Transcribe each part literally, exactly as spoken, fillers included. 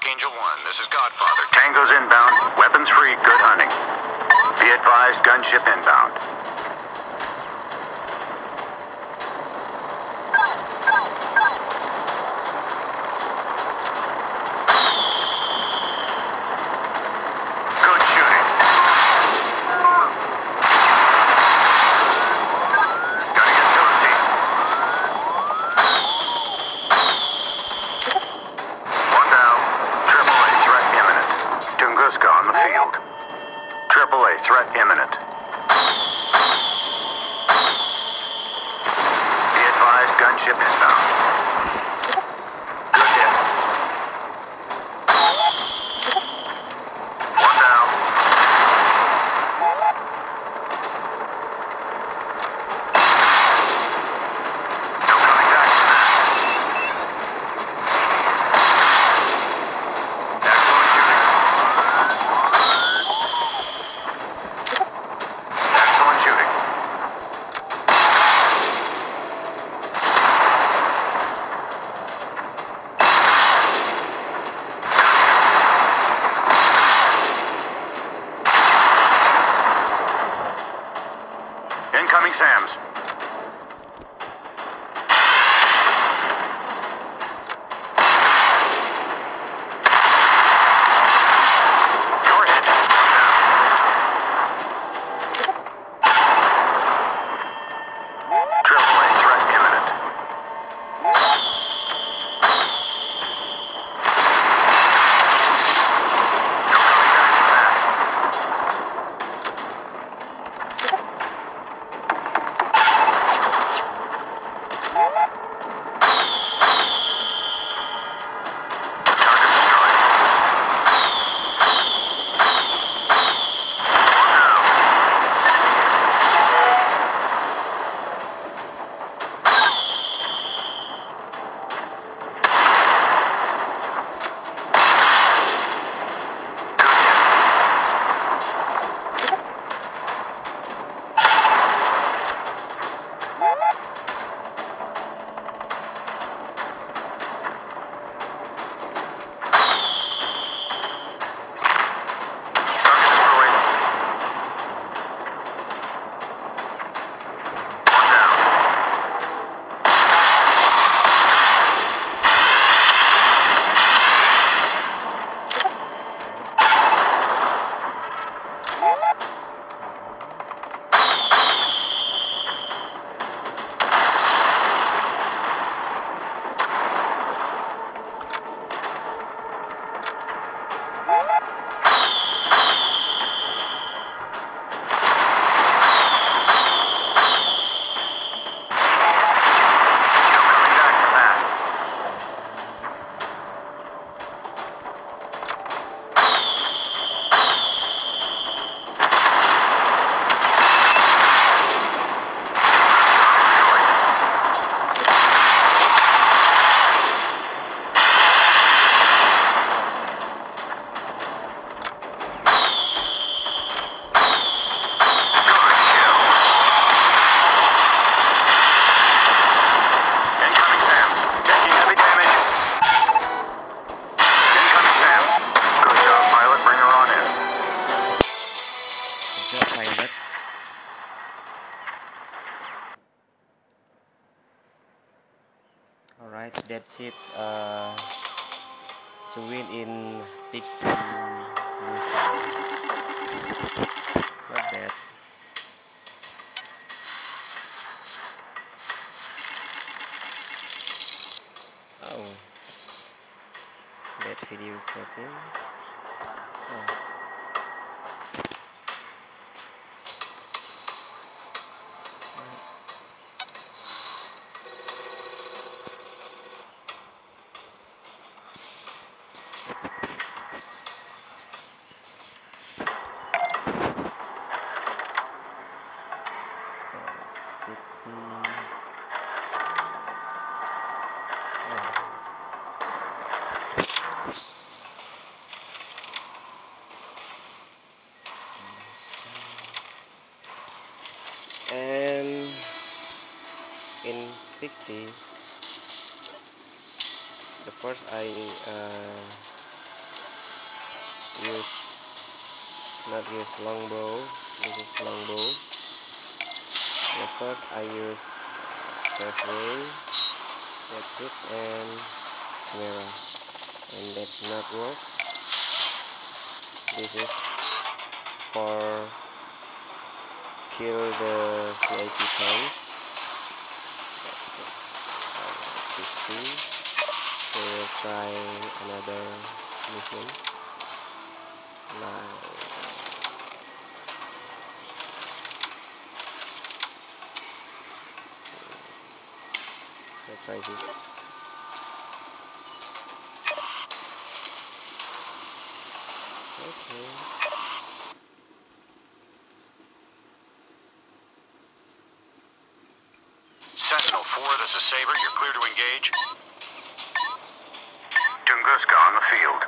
Archangel one, this is Godfather. Tango's inbound, weapons free, good hunting. Be advised, gunship inbound. Good shooting. Gotta get toasty. One down. Triple A threat imminent. Tunguska on the field. Triple A threat imminent. Be advised, gunship inbound. Good hit. One down. No coming back from that. Excellent shooting. Excellent shooting. Incoming SAMs. Your hit. Triple A threat imminent. No coming back from that. Target destroyed. Target destroyed. One down. No coming back from that. Good kill. Incoming SAMs. Taking heavy damage. Incoming SAMs. Good job, pilot. Bring her on in. Good job, pilot. Alright, that's it. Uh, to win in Pixty. Not bad. Oh, that video setting. Oh. And in Pixty, the first I uh, use not use longbow. This is longbow. At first I use first ring. That's it, and camera, and that's not work. This is for kill the C I P tanks. That's it. Uh, fifteen. We will try another mission. Now, let's try this. Okay. Sentinel four, this is Saber. You're clear to engage. Tunguska on the field.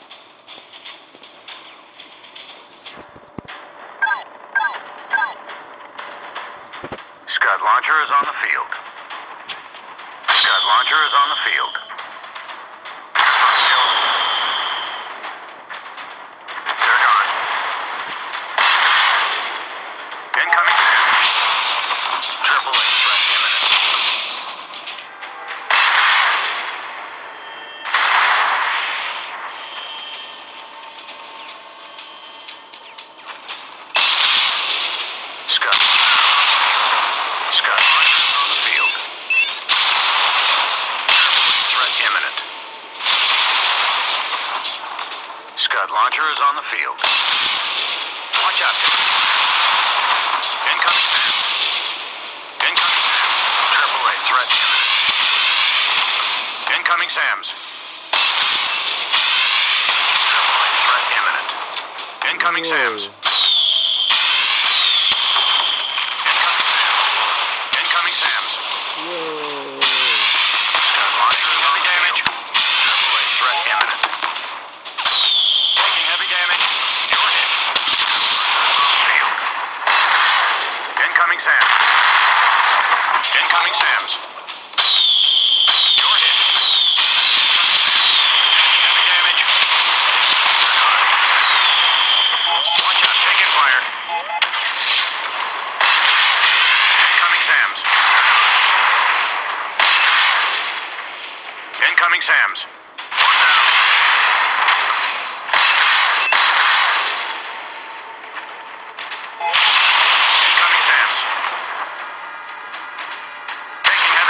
Scud launcher is on the field. Scud launcher is on the field. They're gone. Incoming. Triple A threat imminent. Scud. Scud launcher is on the field. Threat imminent. Scud launcher is on the field. Watch out. Incoming SAM. Incoming SAM. Triple A threat imminent. Incoming SAMs. Triple A threat imminent. Incoming SAMs. Incoming SAMs. Whoa! Scud launcher is heavy damage. Triple A threat imminent. Taking heavy damage. You're hit. Field. Incoming SAMs. Incoming SAMs. You're hit. Heavy damage. Watch out, taking fire. Incoming SAMs. Incoming SAMs. One down. Incoming SAMs. Taking heavy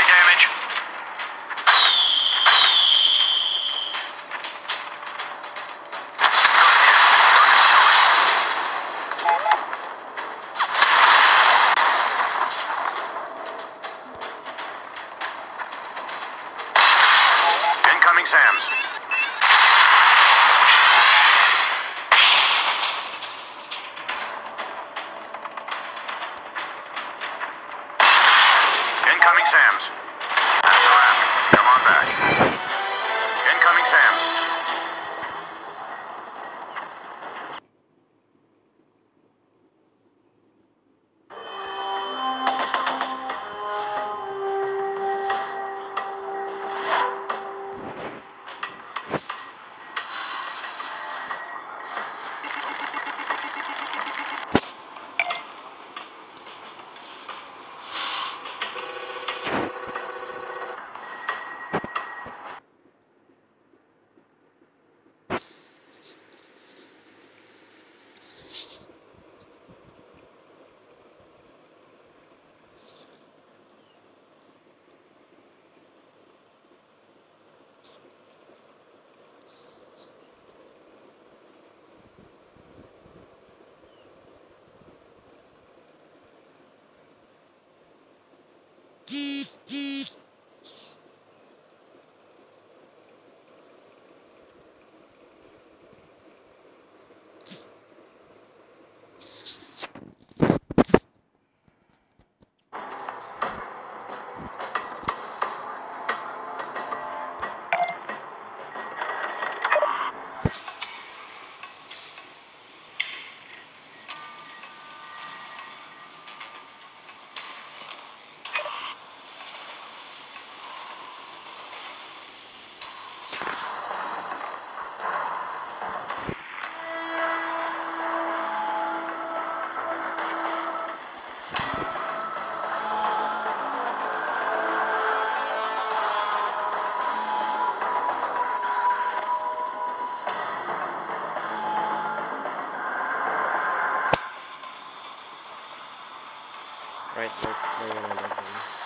right, let's play another game.